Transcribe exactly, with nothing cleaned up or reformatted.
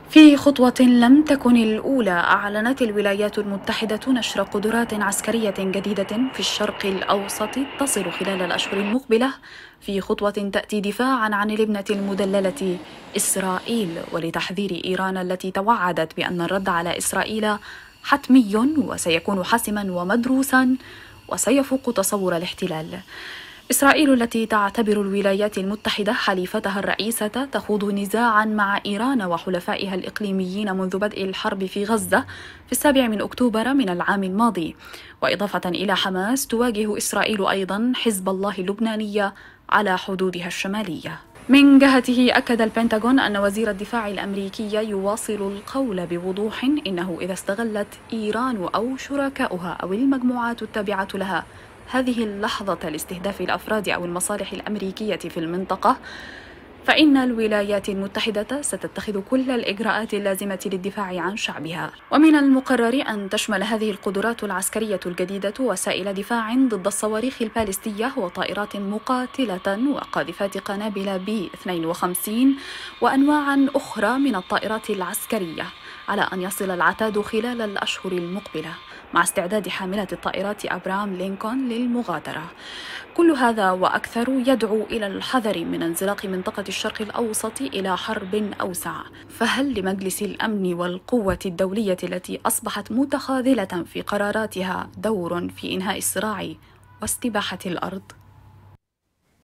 في خطوة لم تكن الأولى، أعلنت الولايات المتحدة نشر قدرات عسكرية جديدة في الشرق الأوسط تصل خلال الأشهر المقبلة، في خطوة تأتي دفاعا عن الابنة المدللة إسرائيل، ولتحذير إيران التي توعدت بأن الرد على إسرائيل حتمي وسيكون حاسما ومدروسا وسيفوق تصور الاحتلال. إسرائيل التي تعتبر الولايات المتحدة حليفتها الرئيسة تخوض نزاعا مع إيران وحلفائها الإقليميين منذ بدء الحرب في غزة في السابع من أكتوبر من العام الماضي، وإضافة إلى حماس تواجه إسرائيل أيضا حزب الله اللبناني على حدودها الشمالية. من جهته أكد البنتاغون أن وزير الدفاع الأمريكي يواصل القول بوضوح إنه إذا استغلت إيران أو شركاؤها أو المجموعات التابعة لها هذه اللحظة لاستهداف الأفراد أو المصالح الأمريكية في المنطقة، فإن الولايات المتحدة ستتخذ كل الإجراءات اللازمة للدفاع عن شعبها. ومن المقرر أن تشمل هذه القدرات العسكرية الجديدة وسائل دفاع ضد الصواريخ البالستية وطائرات مقاتلة وقاذفات قنابل بي اثنين وخمسين وأنواعا أخرى من الطائرات العسكرية، على أن يصل العتاد خلال الأشهر المقبلة، مع استعداد حاملة الطائرات أبرام لينكولن للمغادرة. كل هذا وأكثر يدعو إلى الحذر من انزلاق منطقة الشرق الأوسط إلى حرب أوسع. فهل لمجلس الأمن والقوة الدولية التي أصبحت متخاذلة في قراراتها دور في إنهاء الصراع واستباحة الأرض؟